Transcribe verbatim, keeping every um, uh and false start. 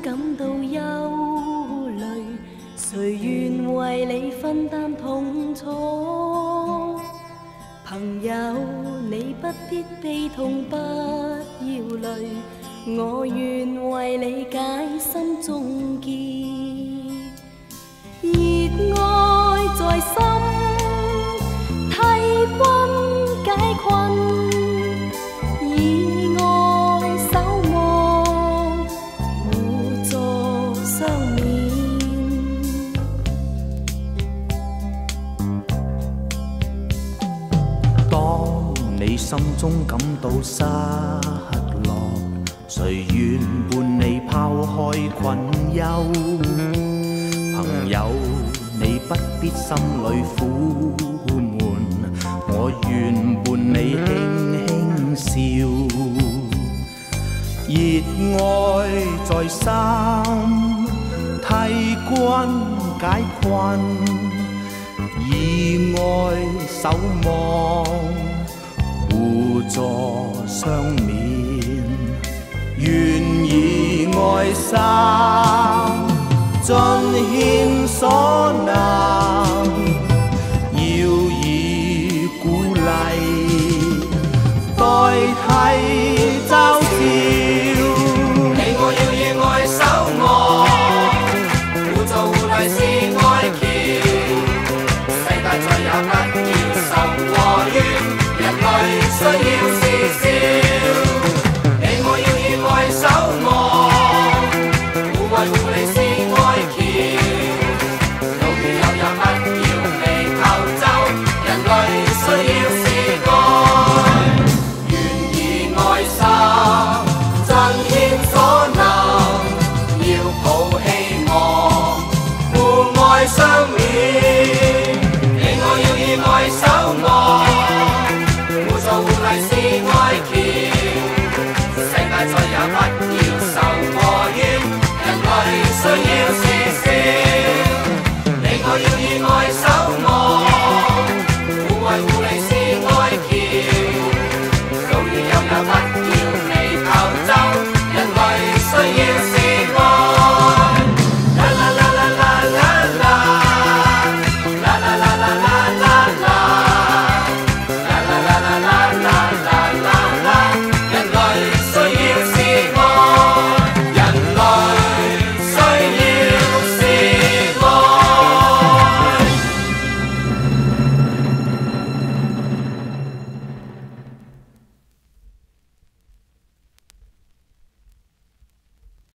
感到憂慮，誰願為你分擔痛楚？朋友，你不必悲痛，不要淚，我願為你解心中結。熱愛在心，替君解困，以愛守望，互助相勉。 當你心中感到失落，誰願伴你拋開困憂？朋友，你不必心裏苦悶，我願伴你輕輕笑。熱愛在心，替君解困，以愛守望，互助相勉，願以愛心盡獻所能，要以鼓勵代替嘲笑。 你我要以愛守望，互助互勵是愛橋。世界再也不要仇和怨，人類需要。